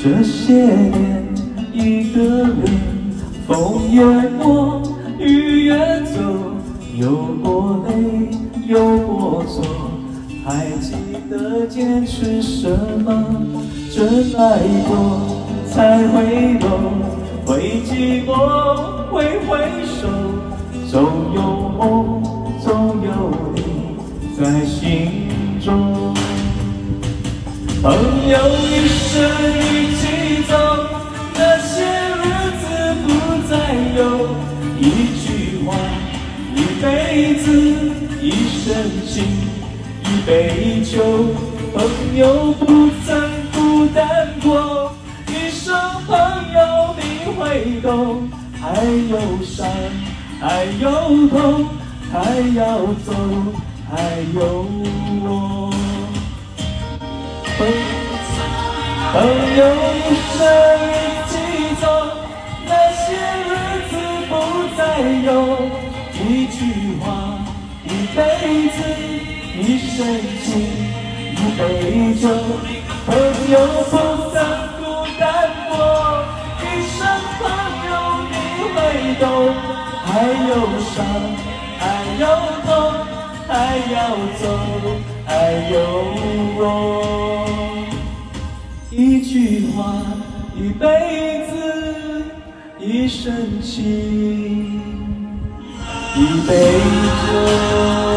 这些年，一个人，风也过，雨也走，有过泪，有过错，还记得坚持什么？真爱过才会懂，会寂寞，会回首，总有梦，总有你在心中。朋友一生一起走，那些日子不再有。一句话，一辈子，一生情，一杯酒。朋友不曾孤单过，一生朋友你会懂。还有伤，还有痛，还要走，还有我。朋友一生一起走，那些日子不再有。一句话，一辈子，一生情，一杯酒。朋友不曾孤单过，一生朋友你会懂。还有伤，还有痛，还要走，还有我。一句话，一辈子，一生情，一杯酒。